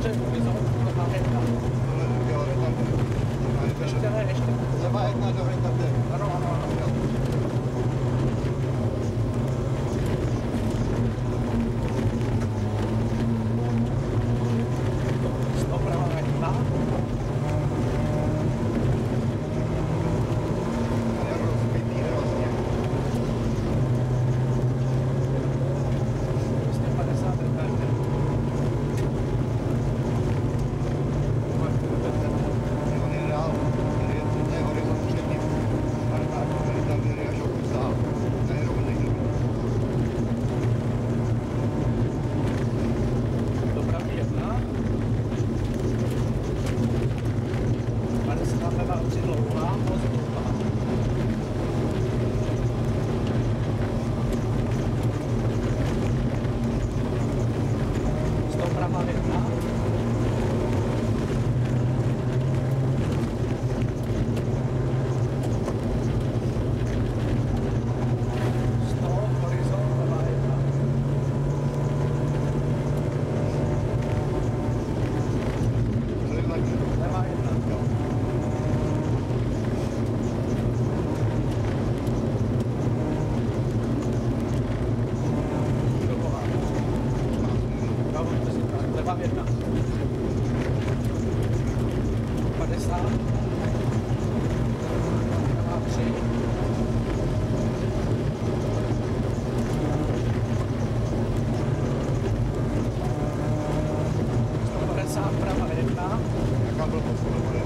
nahoře horizont, levá jedna. Jo, je tam. Ještě ne, ještě. Levá jedna do hrada jde. Ano, ano, ano. Doprava jedna. Jak rozbitý vlastně. 250 metrů. On je dál. To je horizont před ním. Ale tak, tady tam jde až o kus dál. Tady rovnej. Doprava jedna. 50 levá přidlouhá, moc dlouhá. Doprava jedna. Horizont levá jedna. Levá jedna. Jo. Doprava. Levá jedna. 50. Levá 3. 150, prava jedna. Jaká byl poslední?